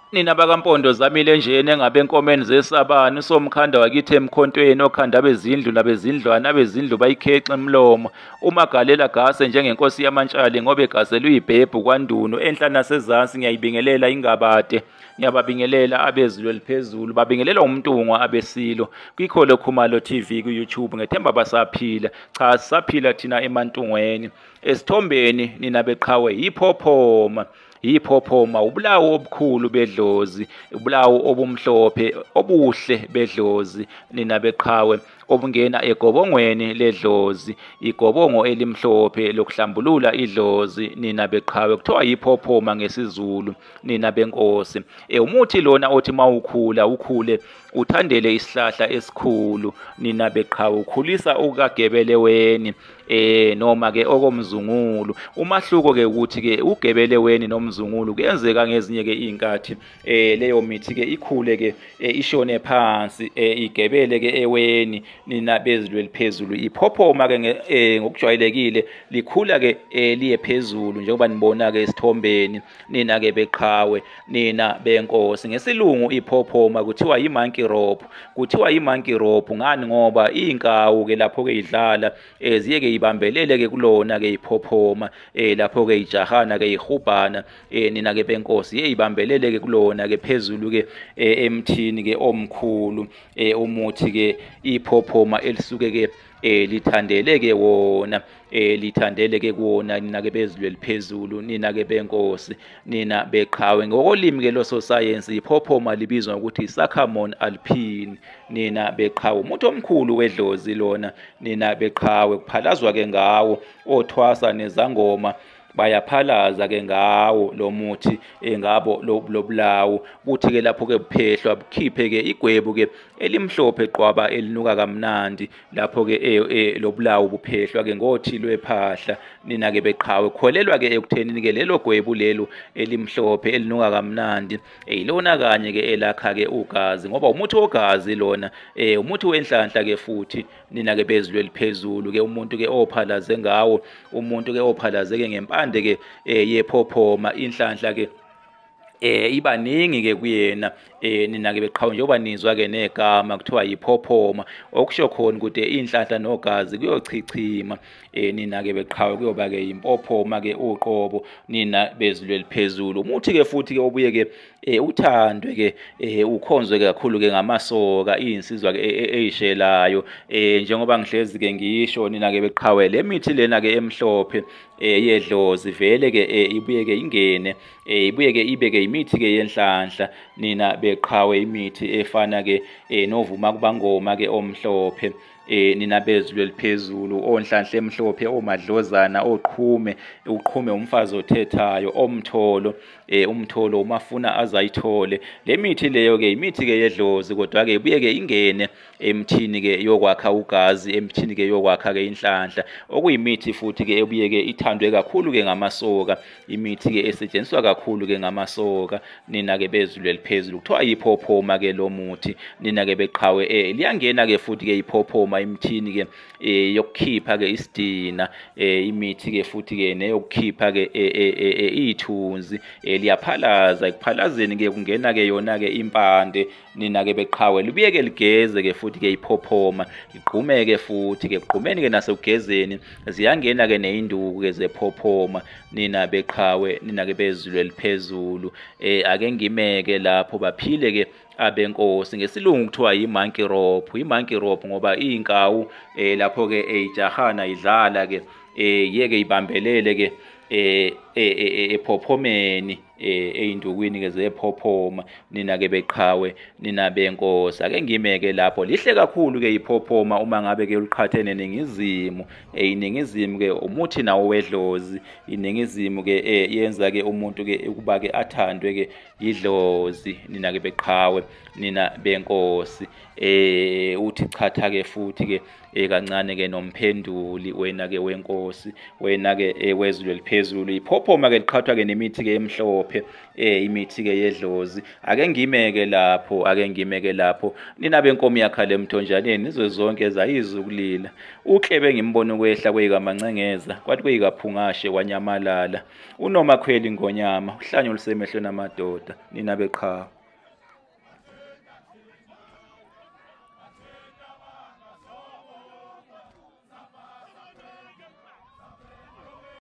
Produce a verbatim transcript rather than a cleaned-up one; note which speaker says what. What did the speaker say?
Speaker 1: Nina bakampondo zamile njeni engabe enkomeni zesabani somkhanda wakithi emkhontweni okhanda bezindlu nabezindlwana abezindlu bayikhexe emlomo umagalela gase njengenkosi yamantshali ngoba egazelwe uyibhebhu kwanduno enhla nasezansi ngiyayibingelela ingabade ngiyababingelela abezulu eliphezulu babingelelwa umntungwa abesilo kwikholo khumalo T V ku-YouTube ngethemba basaphila cha sisaphila thina emantungweni esithombeni nina beqhawe IPhophoma IPhophoma ubulawo obukhulu bedlozi ubulawo obumhlophe obuhle bedlozi nina beqhawe obungena egobongweni ledlozi igobongo elimhlophe lokuhlambulula idlozi nina beqhawe kuthiwa IPhophoma ngesizulu nina benkosi e umuthi lona othi mawukhula ukhule uthandele isihlahla esikhulu nina beqhawe ukhulisa ukagebeleweni eh noma ke okomzungulu umahluko ke ukuthi ke ugebeleweni nomzungulu kuyenzeka ngezinye ke inkathi eh leyo mithi ke ikhule ke ishone phansi igebele ke eweni nina bezulu eliphezulu IPhophoma ke ngokujwayelekile likhula ke liye phezulu njengoba nibona ke esithombeni nina ke beqhawe nina benkosi ngesilungu IPhophoma kuthiwa iMonkey Rope kuthiwa iMonkey Rope ngani ngoba inkawu ke lapho ke idlala eziye ke ibambelele ke kulona ke IPhophoma eh lapho ke ijahana ke ihubhana eh nina ke benkosi yeyibambelele ke kulona ke phezulu ke emthini ke omkhulu eh umuthi ke IPhophoma elisuke ke eh lithandele ke wona eh lithandele ke kuwona nina ke bezulu eliphezulu nina ke benkosi nina beqhawe ngokolimi ke loso science IPhophoma libizwa ukuthi isachamon alpine nina beqhawe umuntu omkhulu wedlozi lona nina beqhawe kuphalazwa ke ngawo othwasa nezangoma bayaphalaza ke ngawo lo muthi engabo lobulawo kuthi ke lapho ke buphehlwa bukhiphe ke igwebu ke elimhlophe qwaba elinuka kamnandi lapho ke lobulawo buphehlwa ke ngothilo ephahla nina ke beqhawe kholelwa ke ekutheni ke lelo gwebu lelo elimhlophe elinuka kamnandi eyilona kanye ke elakha ke ugazi ngoba umuthi ogazi lona eh umuthi wenhlanhla ke futhi nina ke bezulu eliphezulu ke umuntu ke ophalaze ngawo umuntu ke ophalaze ke ngempande ke yePhophoma inhlanhla ke eh ibaningi ke kuyena eh nina ke beqhawe njengoba nizwa ke negama kuthiwa IPhophoma okusho khona ukuthi inhlanhla nogazi kuyochichima eh nina ke beqhawe kuyoba ke IPhophoma ke uqobo nina bezulu eliphezulu umuthi ke futhi ke obuye ke uthandwe ke ukhonzwe kakhulu ke ngamasoka insizwa ke eyishelayo eh njengoba ngihlezi ke ngisho nina ke beqhawe le mithi lena ke emhlophe yedlozi vele ke ibuye ke ingene ibuye ke ibe ke imithi ke yenhlanhla nina beqhawe imithi efana ke novuma kubangoma ke omhlophe eh nina bezulu eliphezulu onhlanhla emhlophe omadlozana oqhume uqhume umfazi othethayo omtholo eh umtholo umafuna azayithole lemithi leyo ke imithi ke yedlozi kodwa ke ibuye ke ingene emthini ke yokwakha ugazi emthini ke yokwakha ke inhlanhla okuyimithi futhi ke ebuye ke ithandwe kakhulu ke ngamasoka imithi ke esetshenziswa kakhulu ke ngamasoka nina ke bezulu eliphezulu kuthiwa IPhophoma ke lo muthi nina ke beqhawe eh liyangena ke futhi ke IPhophoma imthini ke yokukhipha ke isidina imithi ke futhi ke neyokukhipha ke ithunzi liyaphalaza ekuphalazeni ke kungena ke yona ke impande nina ke beqhawe libuye ke ligeze ke futhi ke IPhophoma igqume ke futhi ke gqumeni ke nasegezeni ziyangena ke neinduku ke zePhophoma nina beqhawe nina ke bezulu eliphezulu eh ake ngimeke lapho baphile ke abenkosi ngesilungu kuthiwa iMonkey Rope iMonkey Rope ngoba inkawu eh lapho ke ejahana idlala ke eh yeke ibambelele ke eh ePhophomeni eindukwini ke zePhophoma nina ke beqhawe nina benkosi ake ngimeke lapho lihle kakhulu ke IPhophoma uma ngabe ke uliqhathene nengizimu eyiningizimu ke umuthi nawo wedlozi iningizimu ke yenza ke umuntu ke ukuba ke athandwe ke idlozi nina ke beqhawe nina benkosi eh uthi chatha ke futhi ke eh kancane ke nomphenduli wena ke wenkosi wena ke wezulu eliphezulu. IPhophoma ke liqhathwa ke nemithi ke emhlophe eh imithi ke yedlozi. Ake ngimeke lapho ake ngimeke lapho nina benkomo yakha lemthonjaneni nizwe zonke zayizukulila. Uklebe ngimbona ukwehla kweyikaMancengeza kwathi kweyikaPhungashe wanyamalala. Unomakhweli ngonyama uhlanyo lusemehlweni amadoda nina beqhawe.